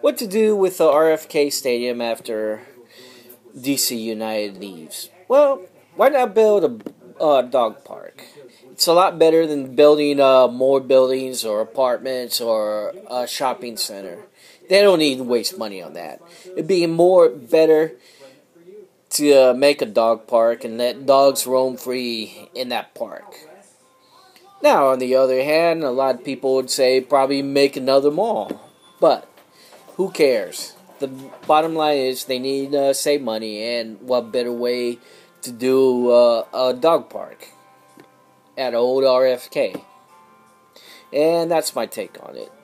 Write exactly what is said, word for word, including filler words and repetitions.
What to do with the R F K Stadium after D C United leaves? Well, why not build a uh, dog park? It's a lot better than building uh, more buildings or apartments or a shopping center. They don't need to waste money on that. It'd be more better to uh, make a dog park and let dogs roam free in that park. Now, on the other hand, a lot of people would say probably make another mall. But who cares? The bottom line is they need to uh, save money, and what better way to do uh, a dog park at old R F K? And that's my take on it.